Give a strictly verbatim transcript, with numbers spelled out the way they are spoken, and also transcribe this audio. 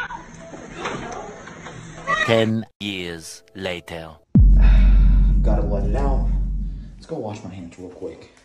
Ten years later. Gotta let it out. Let's go wash my hands real quick.